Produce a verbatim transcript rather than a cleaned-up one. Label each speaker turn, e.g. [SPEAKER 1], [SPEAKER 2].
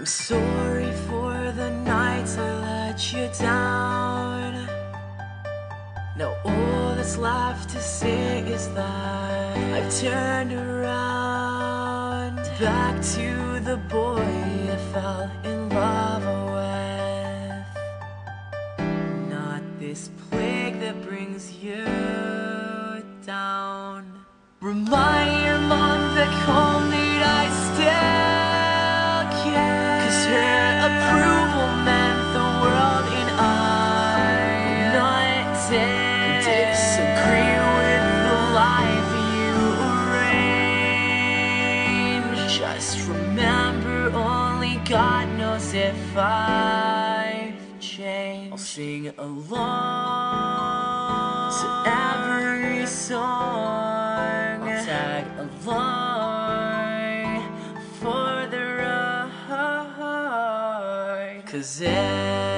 [SPEAKER 1] sorry for the nights I let you down. Now all that's left to say is that I've turned around, back to the boy I fell in love with. Not this plague that brings you down. Remind your mom back home that I still care, 'cause her approval meant the world, and I'm not dead. Disagree with the life you arranged. Just remember, only God knows if I've changed. I'll sing along to every song, I'll tag along for the ride, 'cause it